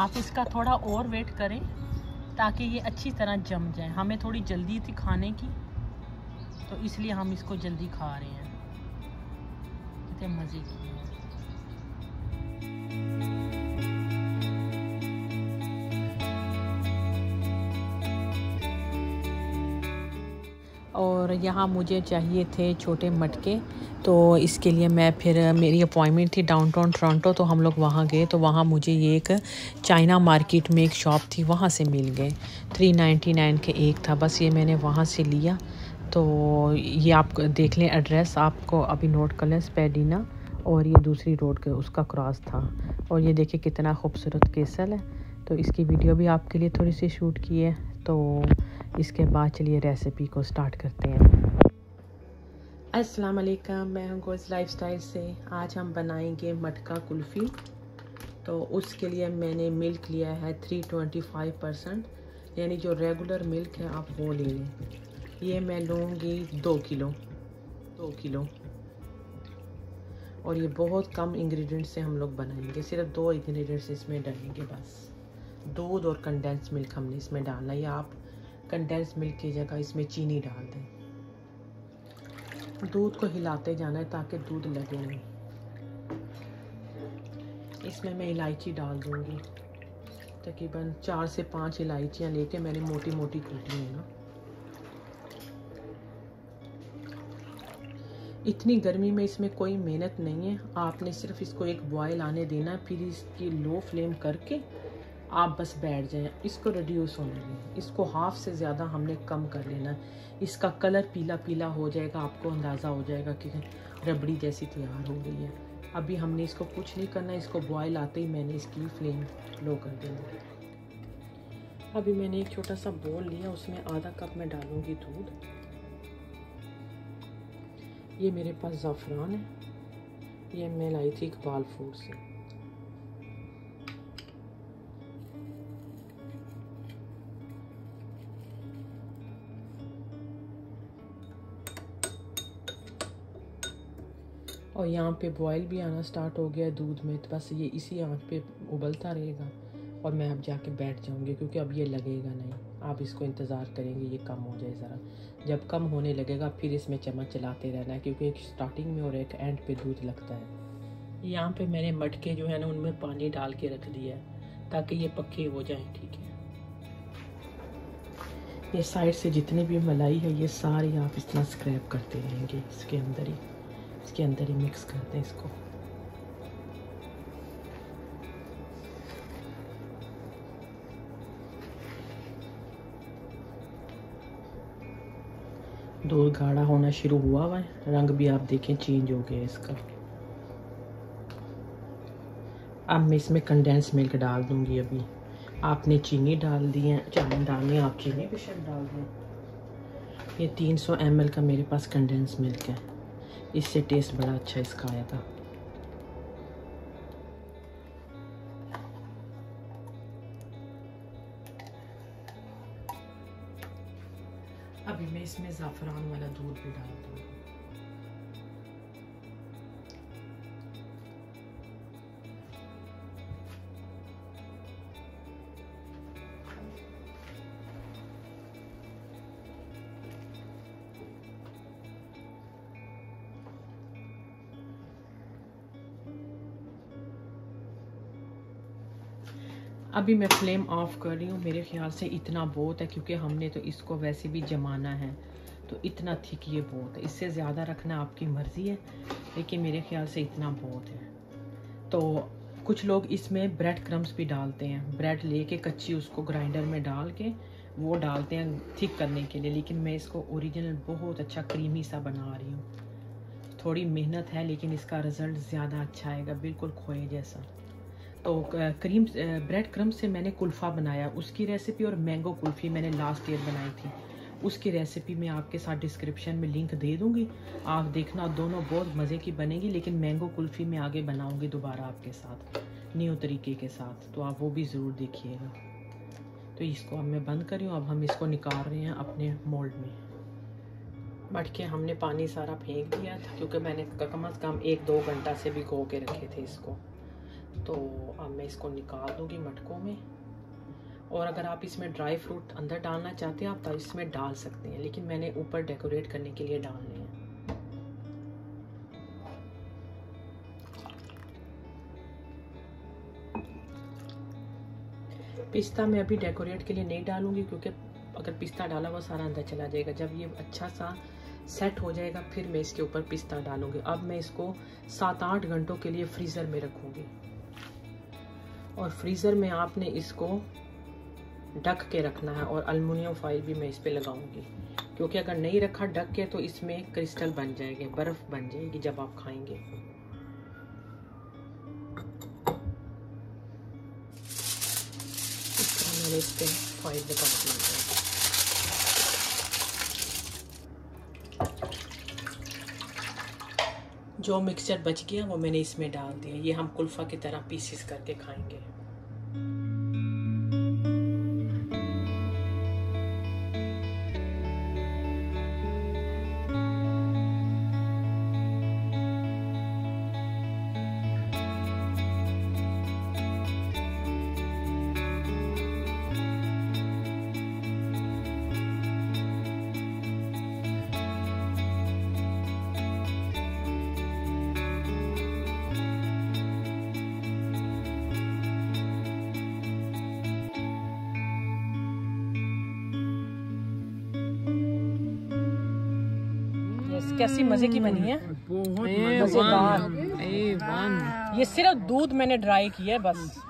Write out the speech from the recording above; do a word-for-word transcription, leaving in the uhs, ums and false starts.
आप इसका थोड़ा और वेट करें ताकि ये अच्छी तरह जम जाए। हमें थोड़ी जल्दी थी खाने की, तो इसलिए हम इसको जल्दी खा रहे हैं। कितने मज़े की है। और यहाँ मुझे चाहिए थे छोटे मटके, तो इसके लिए मैं फिर मेरी अपॉइंटमेंट थी डाउनटाउन टोरंटो, तो हम लोग वहाँ गए। तो वहाँ मुझे ये एक चाइना मार्केट में एक शॉप थी, वहाँ से मिल गए। थ्री नाइन्टी नाइन के एक था, बस ये मैंने वहाँ से लिया। तो ये आप देख लें एड्रेस, आपको अभी नोट कर लें, स्पेडिना, और ये दूसरी रोड के उसका क्रॉस था। और ये देखिए कितना खूबसूरत केसल है। तो इसकी वीडियो भी आपके लिए थोड़ी सी शूट की है। तो इसके बाद चलिए रेसिपी को स्टार्ट करते हैं। अस्सलाम वालेकुम, मैं हूं गोज़ लाइफस्टाइल से। आज हम बनाएंगे मटका कुल्फ़ी। तो उसके लिए मैंने मिल्क लिया है थ्री ट्वेंटी फाइव परसेंट, यानी जो रेगुलर मिल्क है आप वो ले लें। ये मैं लूँगी दो किलो दो किलो और ये बहुत कम इंग्रेडिएंट्स से हम लोग बनाएंगे, सिर्फ दो इंग्रेडिएंट्स इसमें डालेंगे बस। दूध और कंडेंस मिल्क हमने इसमें डालना है, या आप कंडेंस मिल्क की जगह इसमें चीनी डाल दें। दूध को हिलाते जाना है ताकि दूध लगे नहीं। इसमें मैं इलायची डाल दूंगी, तकरीबन चार से पांच इलायचियाँ लेके मैंने मोटी मोटी कूटी है ना। इतनी गर्मी में इसमें कोई मेहनत नहीं है, आपने सिर्फ इसको एक बॉयल आने देना है, फिर इसकी लो फ्लेम करके आप बस बैठ जाएं। इसको रिड्यूस होने दें, इसको हाफ से ज़्यादा हमने कम कर लेना है। इसका कलर पीला पीला हो जाएगा, आपको अंदाज़ा हो जाएगा कि रबड़ी जैसी तैयार हो गई है। अभी हमने इसको कुछ नहीं करना, इसको बॉयल आते ही मैंने इसकी फ्लेम लो कर देना। अभी मैंने एक छोटा सा बोल लिया, उसमें आधा कप मैं डालूंगी दूध। ये मेरे पास ज़ाफ़रान है, ये मैं लाई थी इकबाल फूड से। और यहाँ पे बॉयल भी आना स्टार्ट हो गया है दूध में, तो बस ये इसी आंच पे उबलता रहेगा और मैं अब जाके बैठ जाऊँगी, क्योंकि अब ये लगेगा नहीं। आप इसको इंतज़ार करेंगे ये कम हो जाए ज़रा। जब कम होने लगेगा फिर इसमें चम्मच चलाते रहना है, क्योंकि एक स्टार्टिंग में और एक एंड पे दूध लगता है। यहाँ पे मैंने मटके जो है ना उनमें पानी डाल के रख दिया है ताकि ये पक्के हो जाएँ। ठीक है, ये साइड से जितनी भी मलाई है ये सारी आप इस तरह स्क्रैप करते रहेंगे, इसके अंदर ही इसके अंदर ही मिक्स करते हैं इसको। दूध गाढ़ा होना शुरू हुआ हुआ है, रंग भी आप देखें चेंज हो गया इसका। अब मैं इसमें कंडेंस मिल्क डाल दूंगी। अभी आपने चीनी डाल दी है, चावल डालनी है आप चीनी भी शायद डाल दें। ये तीन सौ एम एल का मेरे पास कंडेंस मिल्क है, इससे टेस्ट बड़ा अच्छा इसका आया था। अभी मैं इसमें ज़ाफ़रान वाला दूध भी डाल दूँगी। अभी मैं फ्लेम ऑफ कर रही हूँ। मेरे ख्याल से इतना बहुत है, क्योंकि हमने तो इसको वैसे भी जमाना है, तो इतना थिक ये बहुत है। इससे ज़्यादा रखना आपकी मर्ज़ी है, लेकिन मेरे ख्याल से इतना बहुत है। तो कुछ लोग इसमें ब्रेड क्रम्स भी डालते हैं, ब्रेड लेके कच्ची उसको ग्राइंडर में डाल के वो डालते हैं थिक करने के लिए, लेकिन मैं इसको ओरिजिनल बहुत अच्छा क्रीमी सा बना रही हूँ। थोड़ी मेहनत है लेकिन इसका रिज़ल्ट ज़्यादा अच्छा आएगा, बिल्कुल खोए जैसा। तो क्रीम ब्रेड क्रम से मैंने कुल्फ़ा बनाया, उसकी रेसिपी, और मैंगो कुल्फ़ी मैंने लास्ट ईयर बनाई थी, उसकी रेसिपी मैं आपके साथ डिस्क्रिप्शन में लिंक दे दूँगी, आप देखना। दोनों बहुत मज़े की बनेगी, लेकिन मैंगो कुल्फ़ी मैं आगे बनाऊँगी दोबारा आपके साथ न्यू तरीके के साथ, तो आप वो भी ज़रूर देखिएगा। तो इसको अब मैं बंद कर रही हूँ। अब हम इसको निकाल रहे हैं अपने मोल्ड में। मटके हमने पानी सारा फेंक दिया था, क्योंकि मैंने कम अज़ कम एक दो घंटा से भिगो के रखे थे इसको, तो अब मैं इसको निकाल दूंगी मटकों में। और अगर आप इसमें ड्राई फ्रूट अंदर डालना चाहते हैं आप तो इसमें डाल सकते हैं, लेकिन मैंने ऊपर डेकोरेट करने के लिए डालने हैं। पिस्ता मैं अभी डेकोरेट के लिए नहीं डालूंगी, क्योंकि अगर पिस्ता डाला वो सारा अंदर चला जाएगा। जब ये अच्छा सा सेट हो जाएगा फिर मैं इसके ऊपर पिस्ता डालूंगी। अब मैं इसको सात आठ घंटों के लिए फ्रीज़र में रखूंगी, और फ्रीज़र में आपने इसको ढक के रखना है, और अल्मुनियम फॉइल भी मैं इस पे लगाऊंगी, क्योंकि अगर नहीं रखा ढक के तो इसमें क्रिस्टल बन जाएंगे, बर्फ़ बन जाएगी जब आप खाएंगे। इस तरह मैंने इस पे फॉइल लगा दी है। जो मिक्सचर बच गया वो मैंने इसमें डाल दिया। ये हम कुल्फा की तरह पीसेस करके खाएंगे। कैसी मजे की बनी है, बहुत मजेदार। ये सिर्फ दूध मैंने ड्राई किया है बस।